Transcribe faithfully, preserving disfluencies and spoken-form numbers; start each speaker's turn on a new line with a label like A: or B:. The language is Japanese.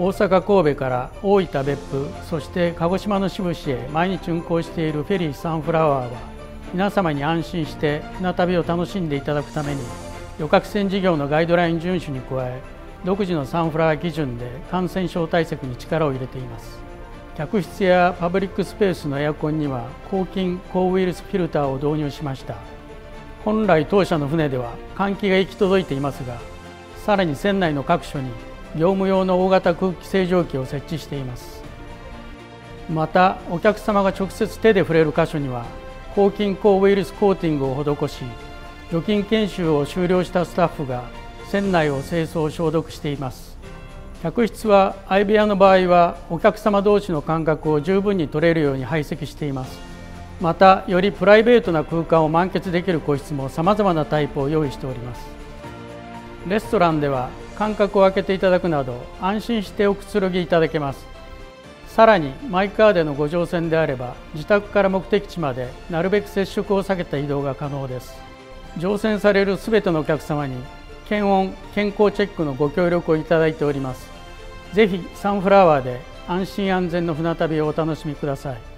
A: 大阪神戸から大分別府、そして鹿児島の志布志へ毎日運航しているフェリーサンフラワーは、皆様に安心して船旅を楽しんでいただくために、旅客船事業のガイドライン遵守に加え、独自のサンフラワー基準で感染症対策に力を入れています。客室やパブリックスペースのエアコンには抗菌・抗ウイルスフィルターを導入しました。本来当社の船では換気が行き届いていますが、さらに船内の各所に業務用の大型空気清浄機を設置しています。また、お客様が直接手で触れる箇所には抗菌・抗ウイルスコーティングを施し、除菌研修を終了したスタッフが船内を清掃・消毒しています。客室は相部屋の場合はお客様同士の間隔を十分に取れるように配席しています。また、よりプライベートな空間を満喫できる個室もさまざまなタイプを用意しております。レストランでは間隔を空けていただくなど安心しておくつろぎいただけます。さらにマイカーでのご乗船であれば、自宅から目的地までなるべく接触を避けた移動が可能です。乗船されるすべてのお客様に検温・健康チェックのご協力をいただいております。ぜひサンフラワーで安心安全の船旅をお楽しみください。